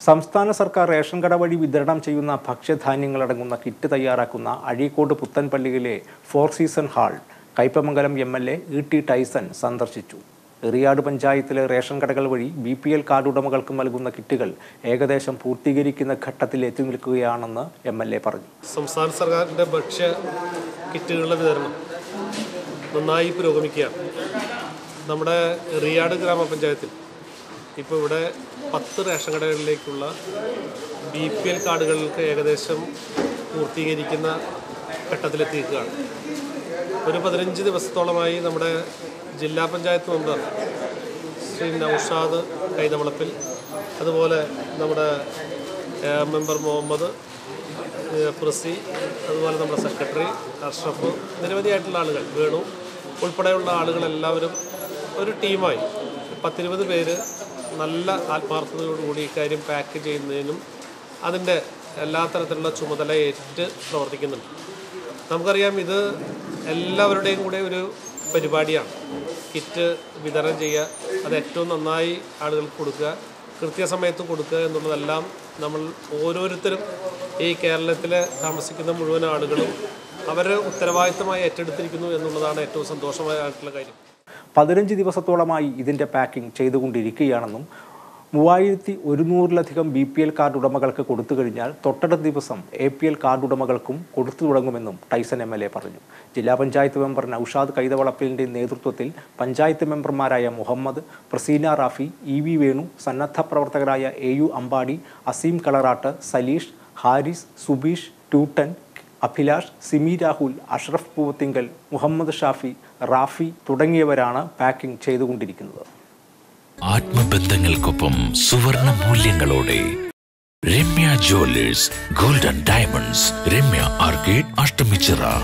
സംസ്ഥാന സർക്കാർ റേഷൻ കട വഴി വിതരണം ചെയ്യുന്ന ഭക്ഷ്യധാന്യങ്ങളടങ്ങുന്ന കിറ്റ് തയ്യാറാക്കുന്ന അഴീക്കോട് പുത്തൻപള്ളിയിലെ four season hall Kaipamangalam MLA. ET. Tyson സന്ദർശിച്ചു. എറിയാട് പഞ്ചായത്തിലെ റേഷൻ കടകൾ വഴി ബി.പി.എൽ കാർഡ് ഉടമകൾക്ക് നൽകുന്ന കിറ്റുകൾ ഏകദേശം പൂർത്തീകരിക്കുന്ന ഘട്ടത്തിൽ എത്തി നിൽക്കുകയാണെന്ന് എം.എൽ.എ. പറഞ്ഞു. സംസ്ഥാന സർക്കാരിൻ്റെ ഭക്ഷ്യ കിറ്റുകളുടെ വിതരണം നന്നായി പുരോഗമിക്കുകയാണ്. നമ്മുടെ എറിയാട് ഗ്രാമപഞ്ചായത്തിൽ ഇപ്പോൾ ഇവിടെ 10 റേഷൻ കടകളിലേക്കുള്ള ബി.പി.എൽ കാർഡുകൾക്ക് ഏകദേശം പൂർത്തീകരിക്കുന്ന ഘട്ടത്തിലെത്തിയിരിക്കുകയാണ്. ഒരു 15 ദിവസത്തോളമായി നമ്മുടെ ജില്ലാ പഞ്ചായത്ത് മെമ്പർ ശ്രീ നൗഷാദ് കൈതവളപ്പിൽ, അതുപോലെ നമ്മുടെ മെമ്പർ മുഹമ്മദ് പ്രസി, അതുപോലെ നമ്മുടെ സെക്രട്ടറി അഷ്റഫ്, നിരവധിയായിട്ടുള്ള ആളുകൾ, വേണു ഉൾപ്പെടെയുള്ള ആളുകളെല്ലാവരും ഒരു ടീമായി 10-20 പേര് നല്ല ആത്മാർത്ഥതയോടുകൂടി ഇക്കാര്യം പാക്ക് ചെയ്യുന്നതിനും അതിൻ്റെ എല്ലാ തരത്തിലുള്ള ചുമതല ഏറ്റ് പ്രവർത്തിക്കുന്നുണ്ട്. നമുക്കറിയാം, ഇത് എല്ലാവരുടെയും കൂടെ ഒരു പരിപാടിയാണ്. കിറ്റ് വിതരണം ചെയ്യുക, അത് ഏറ്റവും നന്നായി ആളുകൾക്ക് കൊടുക്കുക, കൃത്യസമയത്ത് കൊടുക്കുക എന്നുള്ളതെല്ലാം നമ്മൾ ഓരോരുത്തരും ഈ കേരളത്തിൽ താമസിക്കുന്ന മുഴുവൻ ആളുകളും അവരെ ഉത്തരവാദിത്തമായി ഏറ്റെടുത്തിരിക്കുന്നു എന്നുള്ളതാണ് ഏറ്റവും സന്തോഷമായിട്ടുള്ള കാര്യം. 15 ദിവസത്തോളമായി ഇതിൻ്റെ പാക്കിംഗ് ചെയ്തുകൊണ്ടിരിക്കുകയാണെന്നും 3100-ലധികം ബി.പി.എൽ കാർഡ് ഉടമകൾക്ക് കൊടുത്തു കഴിഞ്ഞാൽ തൊട്ടടുത്ത ദിവസം എ.പി.എൽ കാർഡ് ഉടമകൾക്കും കൊടുത്തു തുടങ്ങുമെന്നും ടൈസൺ എം.എൽ.എ. പറഞ്ഞു. ജില്ലാ പഞ്ചായത്ത് മെമ്പർ നൗഷാദ് കൈതവളപ്പിലിൻ്റെ നേതൃത്വത്തിൽ പഞ്ചായത്ത് മെമ്പർമാരായ മുഹമ്മദ്, പ്രസീന റാഫി, ഇ.വി. വേണു, സന്നദ്ധ പ്രവർത്തകരായ എ.യു. അമ്പാടി, അസീം കളറാട്ട്, സലീഷ്, ഹാരിസ്, സുബീഷ്, ട്യൂട്ടൻ, അഭിലാഷ്, സിമി രാഹുൽ, അഷ്റഫ് പൂവത്തിങ്കൽ, മുഹമ്മദ് ഷാഫി, റാഫി തുടങ്ങിയവരാണ് പാക്കിംഗ് ചെയ്തുകൊണ്ടിരിക്കുന്നത്. ആത്മബന്ധങ്ങൾക്കൊപ്പം സുവർണ മൂല്യങ്ങളോടെ Ramya jewellers, golden diamonds, Ramya arcade, Ashtamichira.